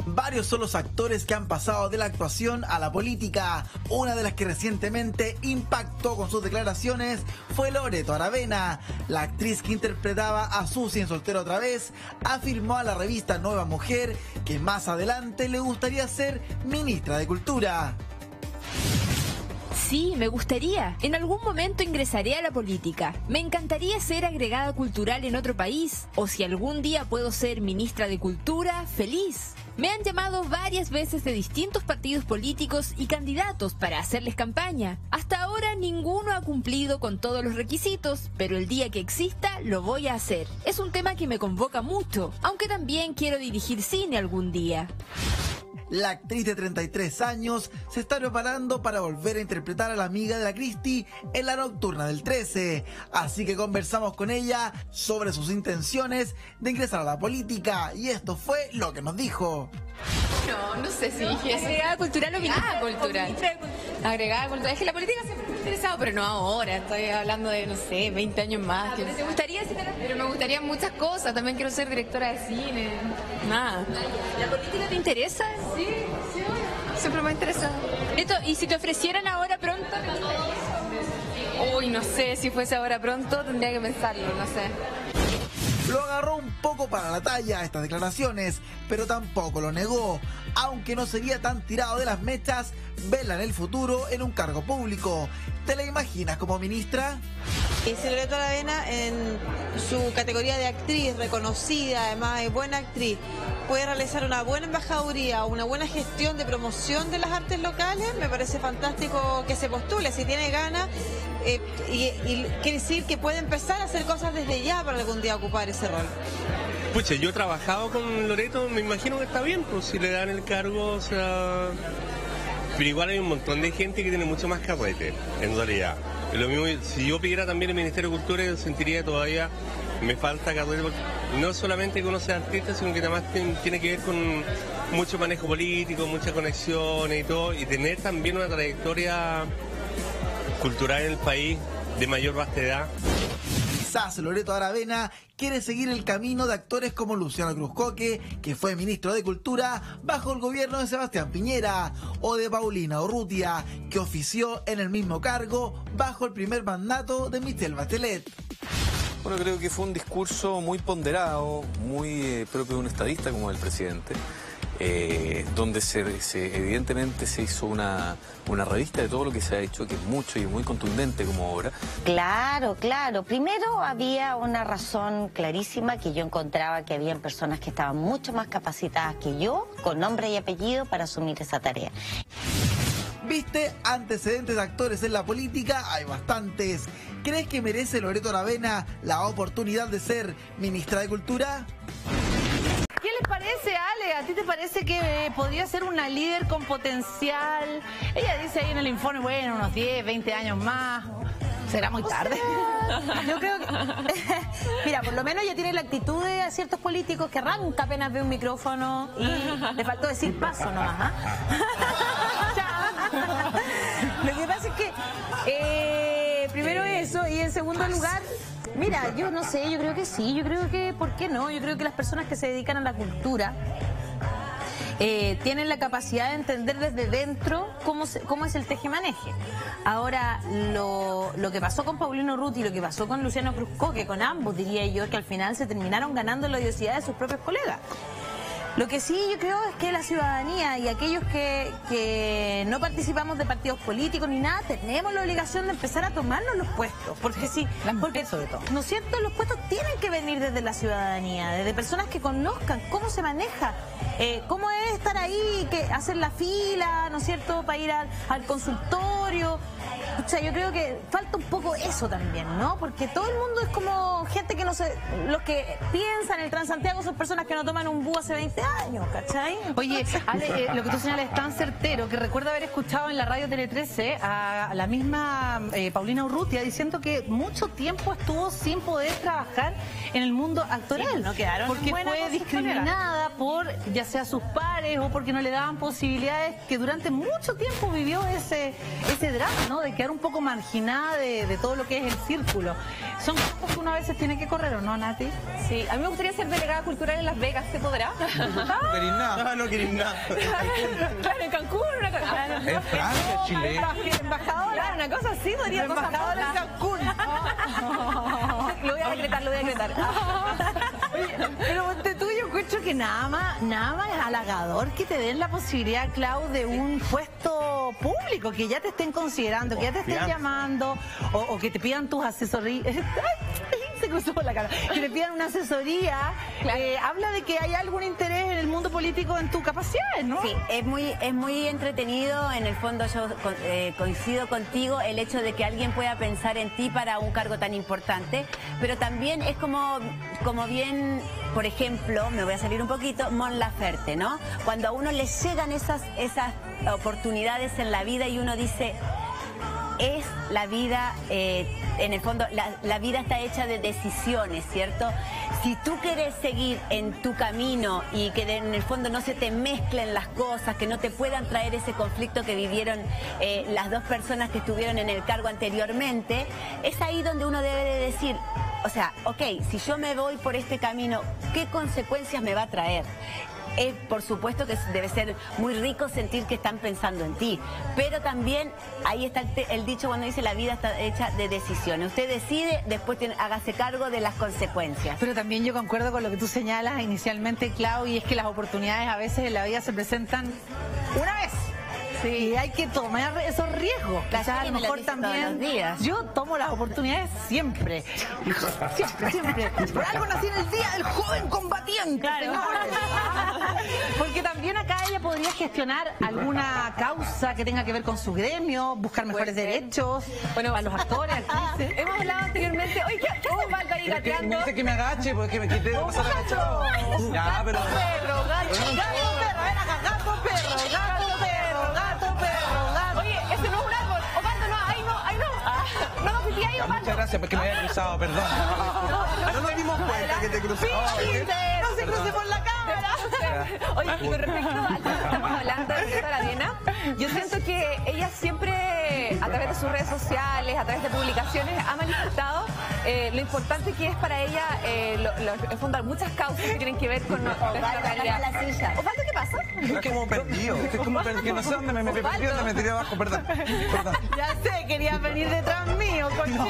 Varios son los actores que han pasado de la actuación a la política. Una de las que recientemente impactó con sus declaraciones fue Loreto Aravena. La actriz que interpretaba a Susi en Soltero otra vez afirmó a la revista Nueva Mujer que más adelante le gustaría ser ministra de Cultura. Sí, me gustaría. En algún momento ingresaré a la política. Me encantaría ser agregada cultural en otro país. O si algún día puedo ser ministra de Cultura, feliz. Me han llamado varias veces de distintos partidos políticos y candidatos para hacerles campaña. Hasta ahora ninguno ha cumplido con todos los requisitos, pero el día que exista lo voy a hacer. Es un tema que me convoca mucho, aunque también quiero dirigir cine algún día. La actriz de 33 años se está preparando para volver a interpretar a la amiga de la Cristi en La Nocturna del 13. Así que conversamos con ella sobre sus intenciones de ingresar a la política y esto fue lo que nos dijo. No sé si dije eso. Agregada cultural o ministra cultural. Agregada cultural. Es que la política siempre me ha interesado, pero no ahora. Estoy hablando de, no sé, 20 años más. ¿Pero te gustaría? Pero me gustarían muchas cosas. También quiero ser directora de cine. Nada. ¿La política te interesa? Sí, siempre me ha interesado. ¿Y si te ofrecieran ahora pronto? Uy, no sé, si fuese ahora pronto tendría que pensarlo, no sé. Lo agarró un poco para la talla estas declaraciones, pero tampoco lo negó. Aunque no sería tan tirado de las mechas, verla en el futuro en un cargo público. ¿Te la imaginas como ministra? Loreto Aravena, en su categoría de actriz reconocida, además de buena actriz, puede realizar una buena embajaduría, una buena gestión de promoción de las artes locales, me parece fantástico que se postule, si tiene ganas, y quiere decir que puede empezar a hacer cosas desde ya para algún día ocupar ese rol. Pucha, yo he trabajado con Loreto, me imagino que está bien, pues si le dan el cargo, o sea... Pero igual hay un montón de gente que tiene mucho más carrete, en realidad. Lo mismo, si yo pidiera también el Ministerio de Cultura, yo sentiría que todavía me falta carrete, porque no solamente conocer artistas, sino que además tiene que ver con mucho manejo político, muchas conexiones y todo, y tener también una trayectoria cultural en el país de mayor vastedad. Quizás Loreto Aravena quiere seguir el camino de actores como Luciano Cruzcoque, que fue ministro de Cultura bajo el gobierno de Sebastián Piñera, o de Paulina Urrutia, que ofició en el mismo cargo bajo el primer mandato de Michelle Bachelet. Bueno, creo que fue un discurso muy ponderado, muy propio de un estadista como el presidente, donde evidentemente se hizo una revista de todo lo que se ha hecho, que es mucho y muy contundente como obra. Claro, claro. Primero había una razón clarísima, que yo encontraba que habían personas que estaban mucho más capacitadas que yo, con nombre y apellido, para asumir esa tarea. ¿Viste? Antecedentes de actores en la política hay bastantes. ¿Crees que merece Loreto Aravena la oportunidad de ser ministra de Cultura? ¿Qué les parece, Ale? ¿A ti te parece que podría ser una líder con potencial? Ella dice ahí en el informe, bueno, unos 10, 20 años más. ¿Será muy tarde? Yo creo que... Mira, por lo menos ella tiene la actitud de ciertos políticos que arranca apenas ve un micrófono y le faltó decir paso nomás, ¿ah? Lo que pasa es que, primero eso, y en segundo lugar... Mira, yo no sé, yo creo que sí, yo creo que, ¿por qué no? Yo creo que las personas que se dedican a la cultura tienen la capacidad de entender desde dentro cómo es el tejemaneje. Ahora, lo que pasó con Paulina Urrutia y lo que pasó con Luciano Cruzcoque, con ambos, diría yo, que al final se terminaron ganando la odiosidad de sus propios colegas. Lo que sí yo creo es que la ciudadanía y aquellos que no participamos de partidos políticos ni nada, tenemos la obligación de empezar a tomarnos los puestos. Porque sí, porque sobre todo, ¿no es cierto? Los puestos tienen que venir desde la ciudadanía, desde personas que conozcan cómo se maneja, cómo es estar ahí, hacer la fila, ¿no es cierto?, para ir al consultorio. O sea, yo creo que falta un poco eso también, ¿no? Porque todo el mundo es como gente que no sé, los que piensan el Transantiago son personas que no toman un búho hace 20 años, ¿cachai? Oye, Ale, lo que tú señalas es tan certero que recuerdo haber escuchado en la radio Tele 13 a la misma Paulina Urrutia diciendo que mucho tiempo estuvo sin poder trabajar en el mundo actoral. Sí, no quedaron porque fue discriminada por ya sea sus pares o porque no le daban posibilidades, que durante mucho tiempo vivió ese drama, ¿no? De quedar un poco marginada de todo lo que es el círculo. Son cosas que uno a veces tiene que correr, ¿o no, Nati? Sí, a mí me gustaría ser delegada cultural en Las Vegas, ¿se podrá? No querís nada. No querís nada. Claro, en Cancún, una cosa. En Francia, Chile. Embajadora. Claro, una cosa así podría pasar. Embajadora en Cancún. Lo voy a decretar, lo voy a decretar. Oye, pero ponte tú, yo encuentro que nada más es halagador que te den la posibilidad, Clau, de un puesto público, que ya te estén considerando, que ya te estén llamando, o que te pidan tus asesorías. Se cruzó por la cara. Que te pidan una asesoría. Claro. Habla de que hay algún interés en el mundo político en tu capacidad, ¿no? Sí, es muy entretenido. En el fondo yo coincido contigo el hecho de que alguien pueda pensar en ti para un cargo tan importante, pero también es como bien, por ejemplo, me voy a salir un poquito, Mon Laferte, ¿no? Cuando a uno le llegan esas oportunidades en la vida y uno dice, es la vida, en el fondo, la vida está hecha de decisiones, ¿cierto? Si tú quieres seguir en tu camino y que en el fondo no se te mezclen las cosas, que no te puedan traer ese conflicto que vivieron las dos personas que estuvieron en el cargo anteriormente, es ahí donde uno debe de decir, o sea, ok, si yo me voy por este camino, ¿qué consecuencias me va a traer? Por supuesto que debe ser muy rico sentir que están pensando en ti, pero también ahí está el dicho cuando dice la vida está hecha de decisiones. Usted decide, después hágase cargo de las consecuencias. Pero también yo concuerdo con lo que tú señalas inicialmente, Clau, y es que las oportunidades a veces en la vida se presentan una vez. Sí, y hay que tomar esos riesgos. Quizás a lo mejor también. Yo tomo las oportunidades siempre. Siempre. Por algo nací en el día del joven combatiente. Claro. Porque también acá ella podría gestionar alguna causa que tenga que ver con su gremio, buscar mejores derechos. Bueno, a los actores, actrices. Hemos hablado anteriormente. Oye, ¿qué hace Valga ahí gateando? Me dice que me agache porque me quité de pasar agachado. Ya, pero. Perro, gato, perro, ven acá, gato, perro, gato, perro, gato, perro, gato. Oye, ese no es un árbol. Osvaldo, no, ahí no, ahí no. No me fui ahí, Osvaldo. Muchas gracias porque me había cruzado, perdón. No nos dimos cuenta que te cruzó. No se cruce por la cámara. Oye, con respecto a lo que estamos hablando de Violeta Aravena, yo siento que ella siempre, a través de sus redes sociales, a través de publicaciones, ha manifestado lo importante que es para ella fundar muchas causas que tienen que ver con nuestra realidad. Osvaldo, ¿qué pasa? Estoy como perdido. Estoy como perdido. No sé dónde me metí perdido, me tiré abajo, perdón. Ya sé, querías venir detrás mío, cochino.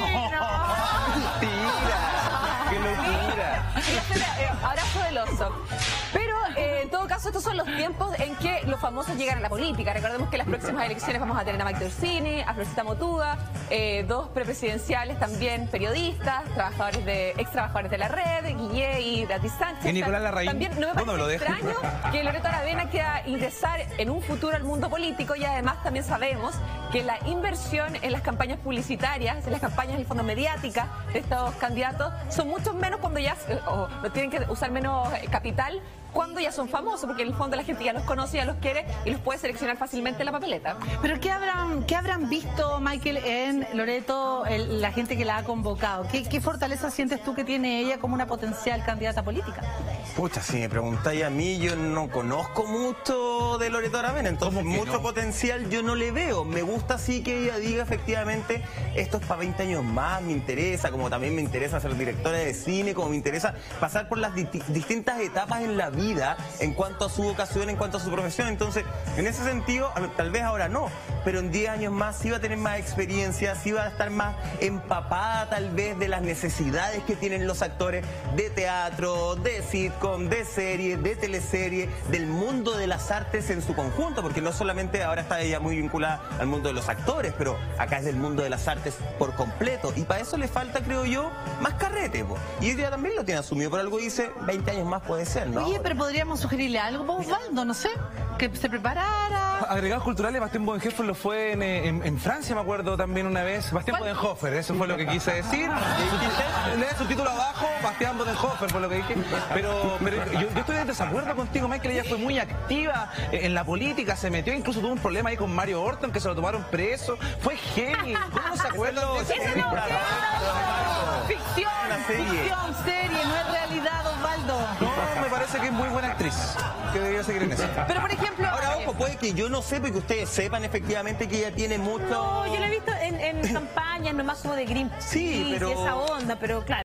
Mentira. ¡Qué locura! Abrazo del oso. Pero en todo caso estos son los tiempos en que los famosos llegan a la política. Recordemos que en las próximas elecciones vamos a tener a Mike Orsini, a Florcita Motuda, dos prepresidenciales también, periodistas, ex trabajadores de la red, Guille y Beatriz Sánchez. Y Nicolás Larraín. También no me parece extraño que Loreto Aravena quiera ingresar en un futuro al mundo político, y además también sabemos que la inversión en las campañas publicitarias, en las campañas en el fondo mediáticas de estos candidatos son mucho menos cuando ya no tienen que usar menos capital cuando ya son famosos, porque en el fondo la gente ya los conoce, ya los quiere y los puede seleccionar fácilmente en la papeleta. Pero ¿qué habrán visto, Michael, en Loreto, la gente que la ha convocado? ¿Qué fortaleza sientes tú que tiene ella como una potencial candidata política? Pucha, si me preguntáis a mí, yo no conozco mucho de Loreto Aravena, entonces mucho potencial yo no le veo. Me gusta sí que ella diga efectivamente, esto es para 20 años más, me interesa, como también me interesa ser directora de cine, como me interesa pasar por las distintas etapas en la vida en cuanto a su vocación, en cuanto a su profesión. Entonces, en ese sentido, tal vez ahora no, pero en 10 años más sí va a tener más experiencia, sí va a estar más empapada tal vez de las necesidades que tienen los actores de teatro, de sitcom, de serie, de teleserie, del mundo de las artes en su conjunto, porque no solamente ahora está ella muy vinculada al mundo de los actores, pero acá es del mundo de las artes por completo, y para eso le falta, creo yo, más carrete, po. Y ella también lo tiene asumido, por algo dice 20 años más puede ser, ¿no? Oye, pero podríamos sugerirle algo para Osvaldo, no sé, que se preparara. Agregados culturales, Bastián Bodenhofer lo fue en Francia, me acuerdo también una vez. Bastián Bodenhofer, eso fue lo que quise decir. Le da su título abajo, Bastián Bodenhofer, fue lo que dije. Pero yo estoy en desacuerdo contigo, Michael. Ella fue muy activa en la política, se metió, incluso tuvo un problema ahí con Mario Orton, que se lo tomaron preso. Fue genio. ¿Cómo no se acuerda? Ficción, serie, no es realidad, Osvaldo. No, me parece que es muy buena actriz, que debería seguir en eso. Pero por ejemplo, ejemplo... Ahora, ojo, puede que yo no sepa y que ustedes sepan efectivamente que ella tiene mucho... No, yo lo he visto en campañas, nomás como de Greenpeace sí, pero... y esa onda, pero claro.